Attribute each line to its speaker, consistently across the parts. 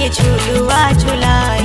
Speaker 1: झुलुआ झुलाई।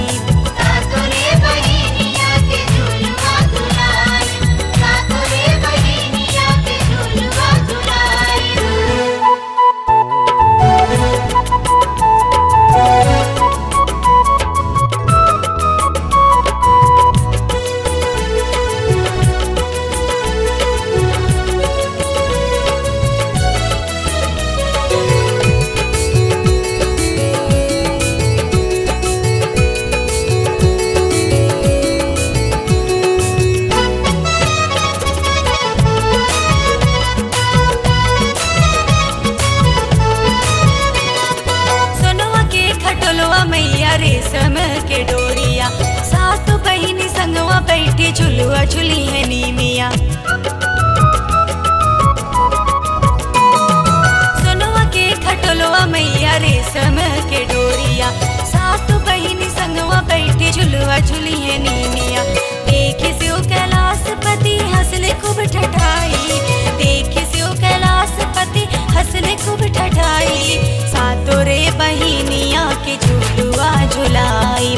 Speaker 1: रेशम के डोरिया सात बहिनी संगवा बैठी झुलुआ झुली है नीमिया। सोनवा के खटोलवा मैया रेशम के डोरिया सात बहिनी संगवा बैठी झुलुआ झुली है नीमिया। देखे से ओ कैलाशपति हंसले खूब ठठाई, देखे से ओ कैलाशपति हंसले खूब ठठाई। सातो रे बहिनिया के झुलुआ झुलाई।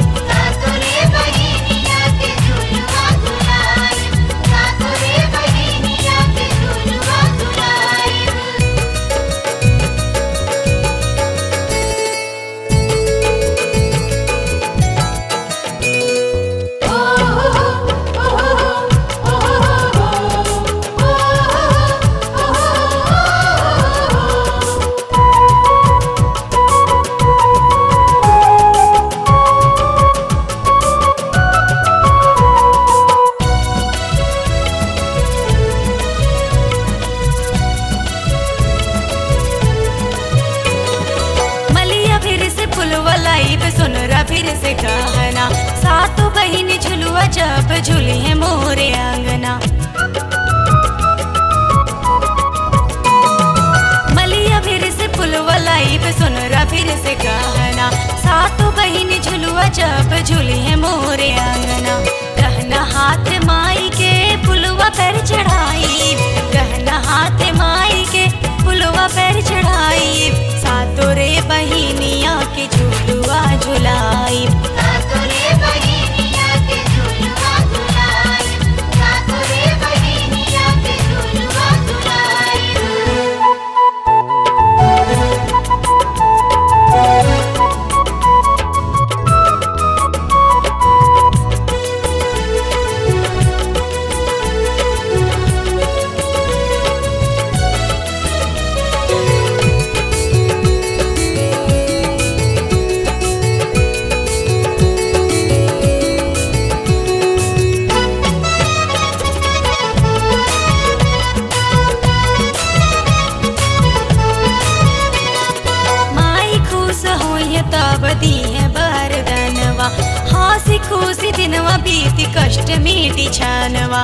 Speaker 1: सुनरा फिर से कहना सातों बहिनी झुलुआ जब झूली है मोरे आंगना। मलिया फिर से फुलवा लाई पे सुनरा फिर से कहना सातों बहिनी झुलुआ जब झूली है मोरे आंगना। कहना हाथ माई के फुलवा पैर चढ़ाई, कहना हाथ माई के फुलवा पैर चढ़ाई। सातों रे बहिनिया के झुलुआ झुलाई। दी है बरदनवा हासी खुशी दिनवा बीती कष्ट मीठी छानवा।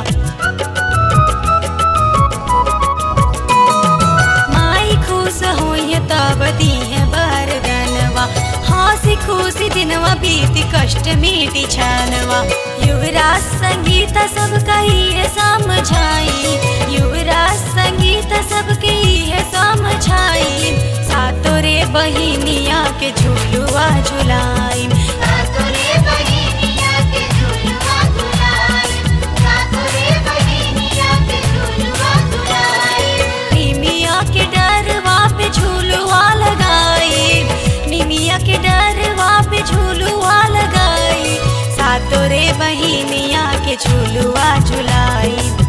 Speaker 1: माई खुश हुई तब दी है बरदनवा हासी खुशी दिनवा बीती कष्ट मीठी छानवा। युवराज संगीत सब कही है समझाई, युवराज संगीत सब कही है समझाई। सातों रे बहिनिया के झुलुआ झुलाई। निमिया के डरवा पे झुलुआ लगाई, निमिया के डरवा पे झुलुआ लगाई। सातों रे बहिनिया के झुलुआ झुलाई।